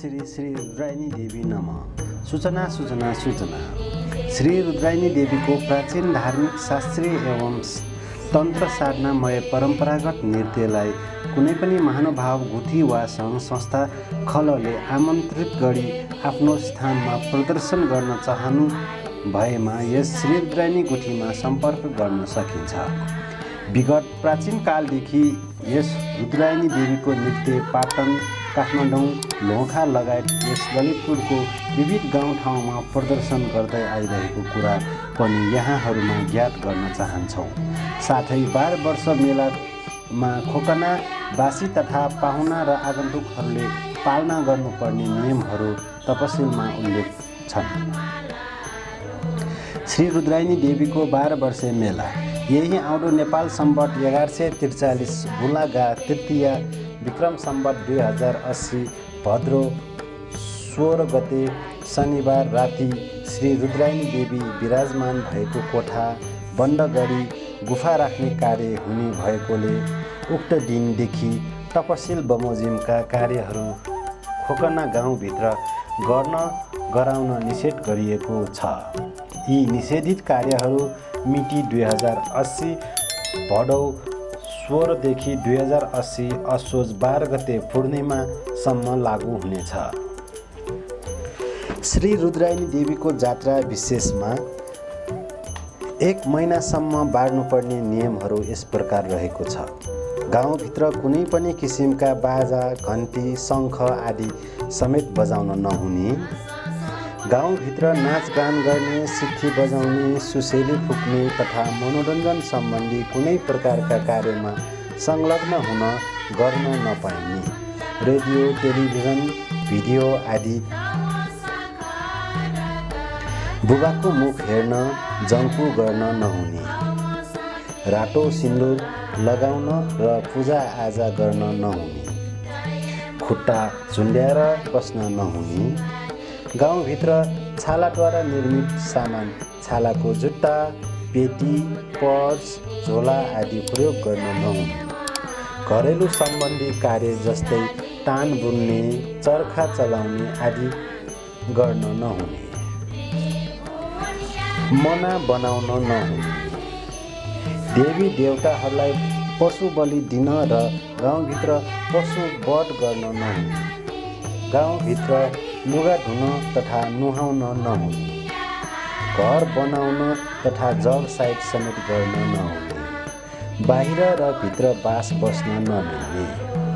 श्री रुद्रायणी देवी नमः। सूचना सूचना सूचना। श्री रुद्रायणी देवीको प्राचीन धार्मिक शास्त्रीय एवं तन्त्र साधनामय परम्परागत नृत्यलाई कुनै पनि महानुभाव गुठी वा सङ्घ संस्था खलले आमन्त्रित गरी आफ्नो स्थानमा प्रदर्शन गर्न चाहनु भएमा यस श्री रुद्रायणी गुठीमा सम्पर्क गर्न सकिन्छ। विगत प्राचीन कालदेखि यस रुद्रायणी देवीको नृत्य पाटन, काठमाडौँ, लोखा लगायत यस ललितपुरको विविध गाउँठाउँमा प्रदर्शन गर्दै आइरहेको कुरा पनि यहाँहरूमा ज्ञात गर्न चाहन्छौँ। साथै 12 वर्ष मेलामा खोकनावासी तथा पाहुना र आगन्तुकहरूले पालना गर्नुपर्ने नियमहरू तपसिलमा उल्लेख छन्। श्री रुद्रायणी देवीको 12 वर्षे मेला यही आउँदो नेपाल सम्वत 1143 बुलागा तृतीया विक्रम सम्वत 2080 भद्रो 16 गते शनिबार राति श्री रुद्रायणी देवी विराजमान भएको कोठा बन्द गरी गुफा राख्ने कार्य हुने भएकोले उक्त दिनदेखि तपसिल बमोजिमका कार्यहरू खोकना गाउँभित्र गराउन निषेध गरिएको छ। यी निषेधित कार्यहरू मिति 2080 भदौ 16 देखि 2080 असोज 12 गते पूर्णिमासम्म लागू हुनेछ। श्री रुद्रायणी देवीको जात्रा विशेषमा 1 महिनासम्म बार्नुपर्ने नियमहरू यस प्रकार रहेको छ। गाउँभित्र कुनै पनि किसिमका बाजा, घन्टी, शङ्ख आदि समेत बजाउन नहुने, गाउँभित्र नाचगान गर्ने, सिक्की बजाउने, सुसेली फुक्ने तथा मनोरञ्जन सम्बन्धी कुनै प्रकारका कार्यमा संलग्न हुन गर्न नपाइने, रेडियो, टेलिभिजन, भिडियो आदि बुबाको मुख हेर्न, जङ्कु गर्न नहुने, रातो सिन्दुर लगाउन र पूजाआजा गर्न नहुने, खुट्टा झुन्ड्याएर बस्न नहुने, गाउँभित्र छालाद्वारा निर्मित सामान, छालाको जुत्ता, पेटी, पर्स, झोला आदि प्रयोग गर्न नहुने, घरेलु सम्बन्धी कार्य जस्तै तान बुन्ने, चर्खा चलाउने आदि गर्न नहुने, मना बनाउन नहुने, देवी देवताहरूलाई पशु बलि दिन र गाउँभित्र पशु वध गर्न नहुने, गाउँभित्र लुगा धुन तथा नुहाउन नहुने, घर बनाउन तथा जग साइड समेत गर्न नहुने, बाहिर र भित्र बास बस्न नमिल्ने।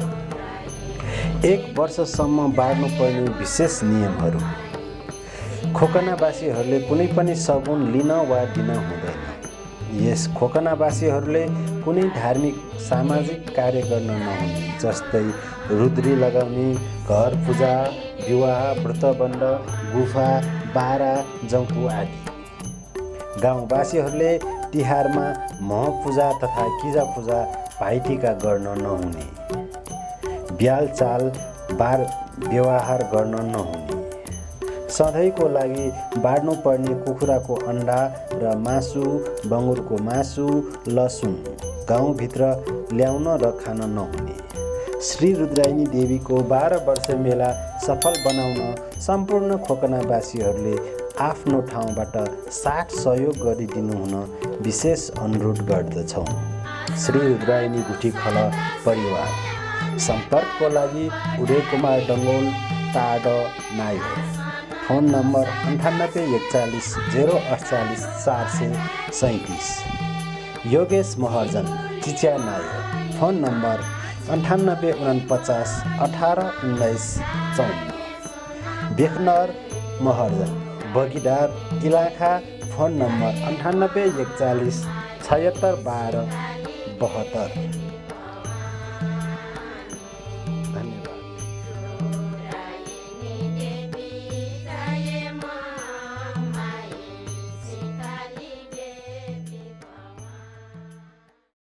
1 वर्षसम्म बार्नुपर्ने विशेष नियमहरू। खोकनावासीहरूले कुनै पनि सगुन लिन वा दिन हुँदैन। यस खोकनावासीहरूले कुनै धार्मिक सामाजिक कार्य गर्न नहुने, जस्तै रुद्री लगाउने, घर पूजा, विवाह, व्रतबन्ध, गुफा, बारा, जङ्कु आदि। गाउँवासीहरूले तिहारमा मह पूजा तथा किजा पूजा, भाइटिका गर्न नहुने, ब्यालचाल बार व्यवहार गर्न नहुने, सधैँको लागि बार्नुपर्ने कुखुराको अन्डा र मासु, बङ्गुरको मासु, लसुन गाउँभित्र ल्याउन र खान नहुने। श्री रुद्रायणी देवीको 12 वर्ष मेला सफल बनाउन सम्पूर्ण खोकनावासीहरूले आफ्नो ठाउँबाट साथ सहयोग गरिदिनु हुन विशेष अनुरोध गर्दछौँ। श्री रुद्रायणी गुठी खल परिवार। सम्पर्कको लागि उदय कुमार डङ्गोल, टाड नायो। Phone number 9841 048 437। योगेश महर्जन, चिच्या नायो। Phone number 9849 18 19 54। बेखनर महर्जन, बगिदार, इलाखा। Phone number 9841 76 12 72।